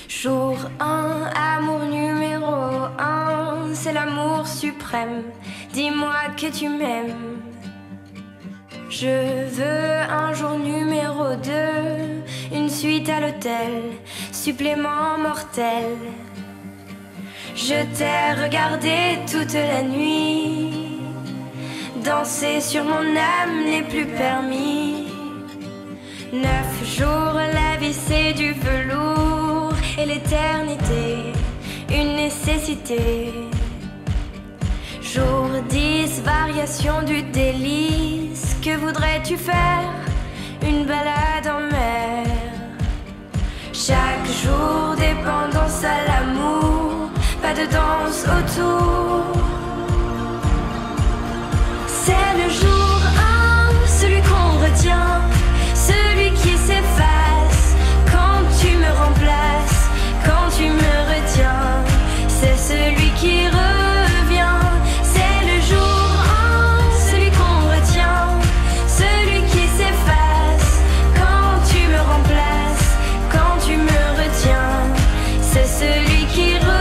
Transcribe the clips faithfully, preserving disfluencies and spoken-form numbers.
Jour un, amour numéro un, c'est l'amour suprême. Dis-moi que tu m'aimes. Je veux un jour numéro deux, une suite à l'hôtel, supplément mortel. Je t'ai regardé toute la nuit, danser sur mon âme n'est plus permis. Neuf jours, la vie c'est du velours, et l'éternité, une nécessité. Jour dix, variation du délice, que voudrais-tu faire? Une balade en mer. Chaque jour, dépendance à l'amour, pas de danse autour. C'est le jour un, celui qu'on retient, celui qui s'efface quand tu me remplaces, quand tu me retiens. C'est celui qui revient. C'est le jour un, celui qu'on retient, celui qui s'efface quand tu me remplaces, quand tu me retiens. C'est celui qui revient.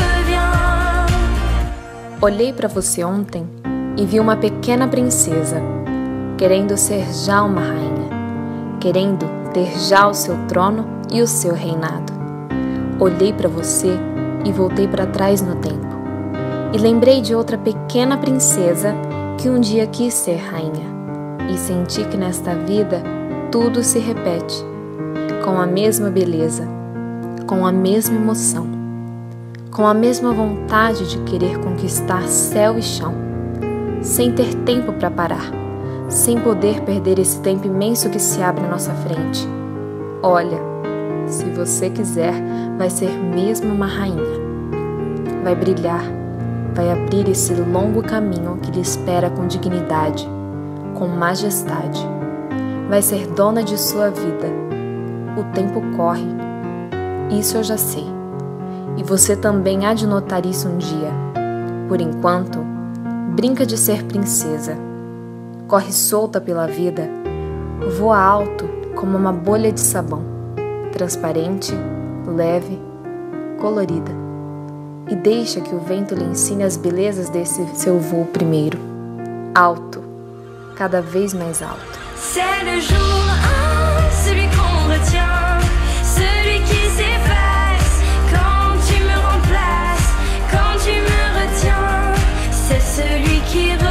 Olhei para você ontem e vi uma pequena princesa, querendo ser já uma rainha, querendo ter já o seu trono e o seu reinado. Olhei para você e voltei para trás no tempo, e lembrei de outra pequena princesa que um dia quis ser rainha, e senti que nesta vida tudo se repete, com a mesma beleza, com a mesma emoção, com a mesma vontade de querer conquistar céu e chão, sem ter tempo para parar, sem poder perder esse tempo imenso que se abre à nossa frente. Olha, se você quiser, vai ser mesmo uma rainha. Vai brilhar, vai abrir esse longo caminho que lhe espera com dignidade, com majestade. Vai ser dona de sua vida. O tempo corre, isso eu já sei. E você também há de notar isso um dia. Por enquanto, brinca de ser princesa. Corre solta pela vida, voa alto como uma bolha de sabão, transparente, leve, colorida. E deixa que o vento lhe ensine as belezas desse seu voo primeiro. Alto, cada vez mais alto. C'est le jour un, celui qu'on retient, celui qui s'efface quand tu me remplaces, quand tu me retiens. C'est celui qui